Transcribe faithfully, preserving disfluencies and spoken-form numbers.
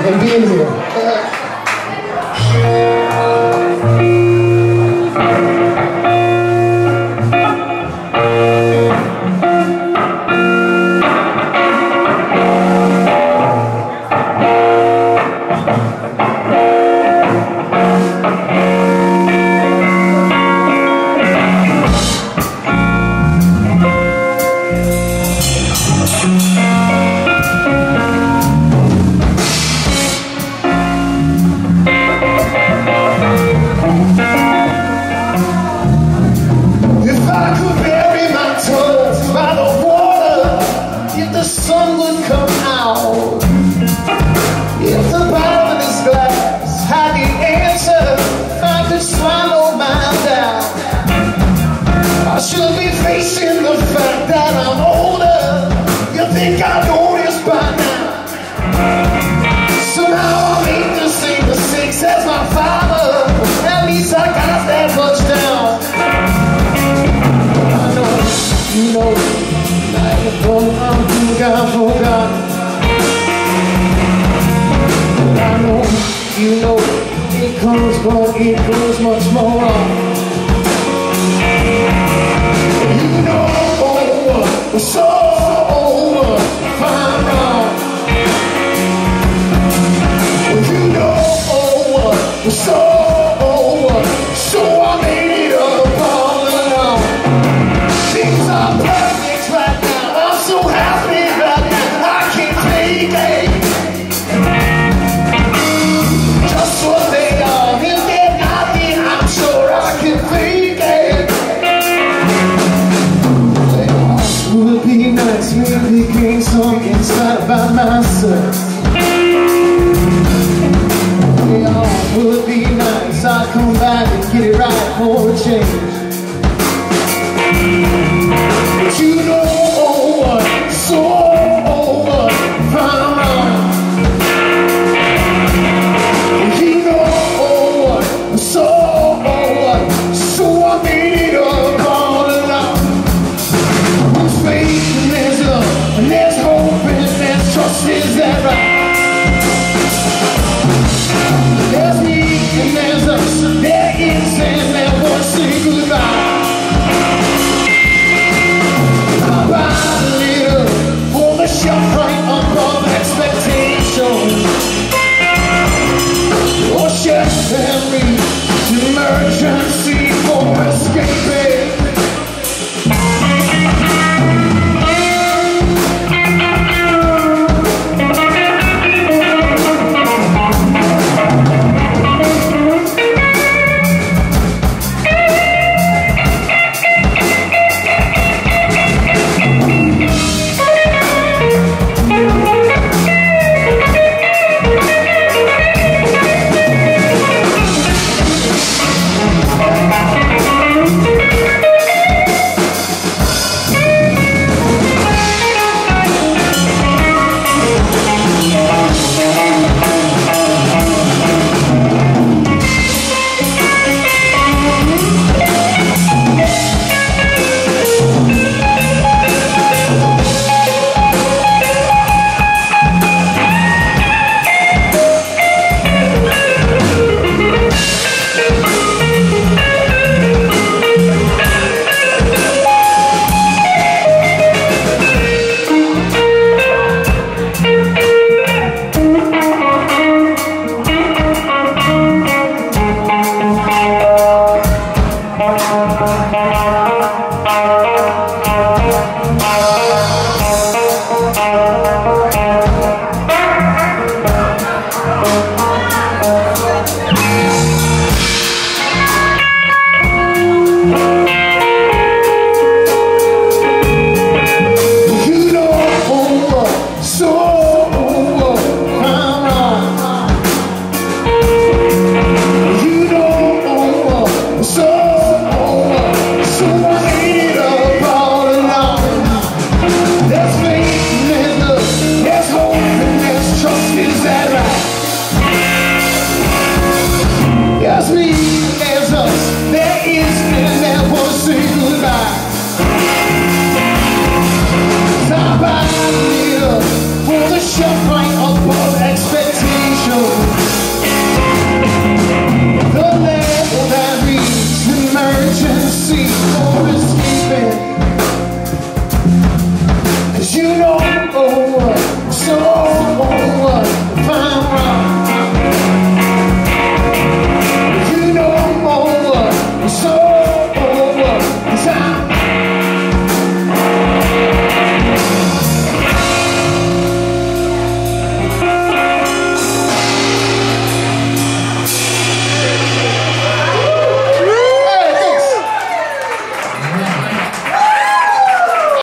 and being here. You know, it comes, but it goes much more on. You know, we're so fine wrong. You know, we're so, so I made it up all along. Things are perfect right now. I'm so happy right now. I can't take it. Maybe gain some insight about myself. Yeah, would be nice. I'll come back and get it right for a change.